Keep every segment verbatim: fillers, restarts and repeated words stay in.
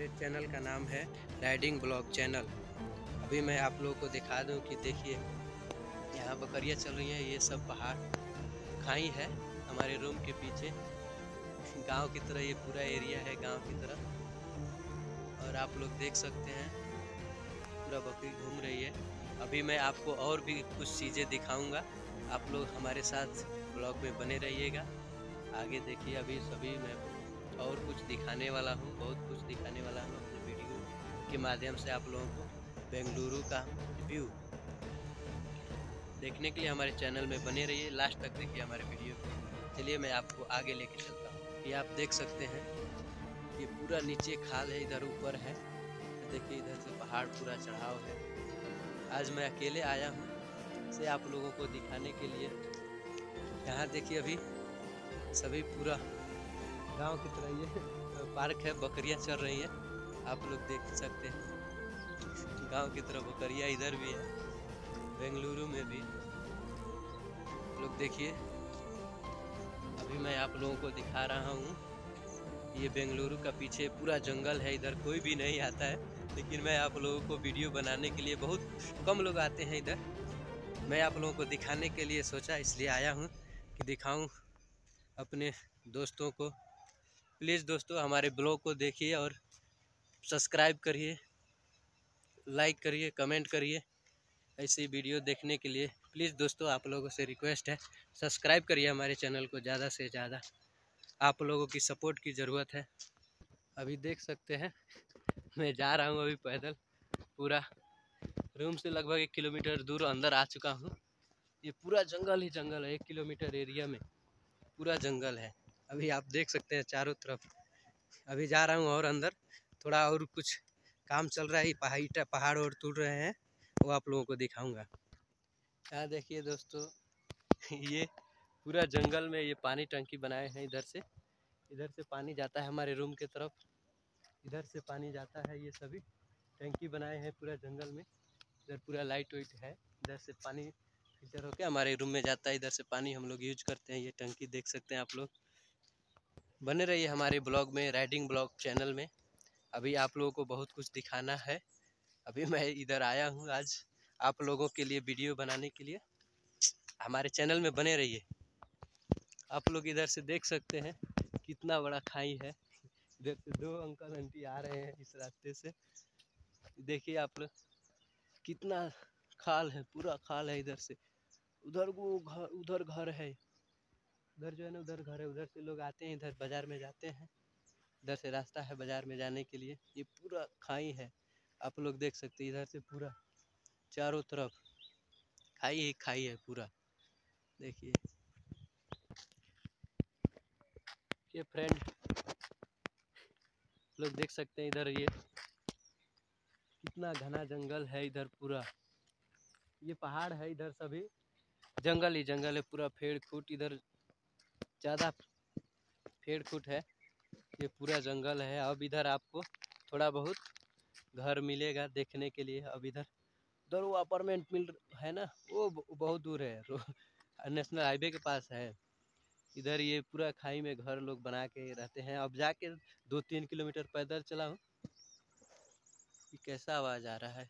हमारे चैनल का नाम है राइडिंग ब्लॉग चैनल। अभी मैं आप लोगों को दिखा दूं कि देखिए यहाँ बकरियाँ चल रही हैं। ये सब पहाड़ खाई है हमारे रूम के पीछे। गांव की तरह ये पूरा एरिया है, गांव की तरह। और आप लोग देख सकते हैं पूरा बकरी घूम रही है। अभी मैं आपको और भी कुछ चीज़ें दिखाऊंगा, आप लोग हमारे साथ ब्लॉग में बने रहिएगा। आगे देखिए, अभी सभी मैं और कुछ दिखाने वाला हूँ, बहुत कुछ दिखाने वाला हूँ अपने वीडियो के माध्यम से आप लोगों को। बेंगलुरु का व्यू देखने के लिए हमारे चैनल में बने रहिए, लास्ट तक देखिए हमारे वीडियो को। चलिए मैं आपको आगे लेके चलता हूँ। ये आप देख सकते हैं, ये पूरा नीचे खाल है, इधर ऊपर है। देखिए इधर से पहाड़ पूरा चढ़ाव है। आज मैं अकेले आया हूँ से आप लोगों को दिखाने के लिए। यहाँ देखिए अभी सभी पूरा गांव की तरह ये पार्क है, बकरियां चल रही हैं, आप लोग देख सकते हैं। गांव की तरह बकरियां इधर भी है, बेंगलुरु में भी। लोग देखिए, अभी मैं आप लोगों को दिखा रहा हूँ। ये बेंगलुरु का पीछे पूरा जंगल है, इधर कोई भी नहीं आता है, लेकिन मैं आप लोगों को वीडियो बनाने के लिए, बहुत कम लोग आते हैं इधर, मैं आप लोगों को दिखाने के लिए सोचा, इसलिए आया हूँ कि दिखाऊं अपने दोस्तों को। प्लीज़ दोस्तों हमारे ब्लॉग को देखिए और सब्सक्राइब करिए, लाइक करिए, कमेंट करिए। ऐसी वीडियो देखने के लिए प्लीज़ दोस्तों आप लोगों से रिक्वेस्ट है, सब्सक्राइब करिए हमारे चैनल को। ज़्यादा से ज़्यादा आप लोगों की सपोर्ट की ज़रूरत है। अभी देख सकते हैं मैं जा रहा हूँ अभी पैदल, पूरा रूम से लगभग एक किलोमीटर दूर अंदर आ चुका हूँ। ये पूरा जंगल ही जंगल है, एक किलोमीटर एरिया में पूरा जंगल है। अभी आप देख सकते हैं चारों तरफ। अभी जा रहा हूँ और अंदर, थोड़ा और कुछ काम चल रहा है, पहाड़ी पहाड़ और टूट रहे हैं, वो आप लोगों को दिखाऊंगा। यहाँ देखिए दोस्तों, ये पूरा जंगल में ये पानी टंकी बनाए हैं। इधर से इधर से पानी जाता है हमारे रूम के तरफ, इधर से पानी जाता है। ये सभी टंकी बनाए हैं पूरा जंगल में। इधर पूरा लाइट वाइट है, इधर से पानी फिल्टर होकर हमारे रूम में जाता है। इधर से पानी हम लोग यूज करते हैं। ये टंकी देख सकते हैं आप लोग। बने रहिए हमारे ब्लॉग में, राइडिंग ब्लॉग चैनल में। अभी आप लोगों को बहुत कुछ दिखाना है। अभी मैं इधर आया हूँ आज आप लोगों के लिए वीडियो बनाने के लिए। हमारे चैनल में बने रहिए। आप लोग इधर से देख सकते हैं कितना बड़ा खाई है। इधर से दो अंकल आंटी आ रहे हैं इस रास्ते से। देखिए आप लोग, कितना खाल है, पूरा खाल है। इधर से उधर वो घर, उधर घर है, उधर जो है ना, उधर घर है। उधर से लोग आते हैं, इधर बाजार में जाते हैं। इधर से रास्ता है बाजार में जाने के लिए। ये पूरा खाई है, आप लोग देख सकते हैं। इधर से पूरा चारों तरफ खाई ही खाई है पूरा। देखिए ये फ्रेंड लोग देख सकते हैं, इधर ये कितना घना जंगल है। इधर पूरा ये पहाड़ है, इधर सभी जंगल ही जंगल है, पूरा पेड़ खूट इधर ज़्यादा पेड़ खूट है। ये पूरा जंगल है। अब इधर आपको थोड़ा बहुत घर मिलेगा देखने के लिए। अब इधर उधर वो अपार्टमेंट मिल है ना, वो बहुत दूर है, नेशनल हाईवे के पास है। इधर ये पूरा खाई में घर लोग बना के रहते हैं। अब जाके दो तीन किलोमीटर पैदल चला हूँ। ये कैसा आवाज़ आ रहा है,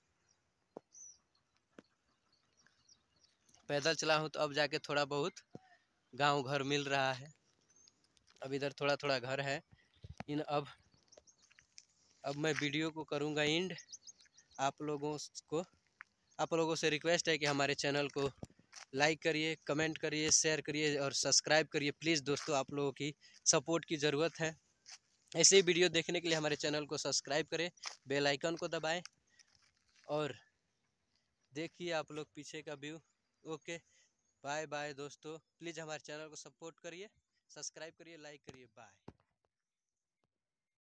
पैदल चला हूँ तो अब जाके थोड़ा बहुत गांव घर मिल रहा है। अब इधर थोड़ा थोड़ा घर है। इन अब अब मैं वीडियो को करूँगा एंड। आप लोगों को आप लोगों से रिक्वेस्ट है कि हमारे चैनल को लाइक करिए, कमेंट करिए, शेयर करिए और सब्सक्राइब करिए। प्लीज़ दोस्तों आप लोगों की सपोर्ट की ज़रूरत है। ऐसे ही वीडियो देखने के लिए हमारे चैनल को सब्सक्राइब करें, बेल आइकन को दबाएं और देखिए आप लोग पीछे का व्यू। ओके, बाय बाय दोस्तों। प्लीज़ हमारे चैनल को सपोर्ट करिए, सब्सक्राइब करिए, लाइक करिए। बाय।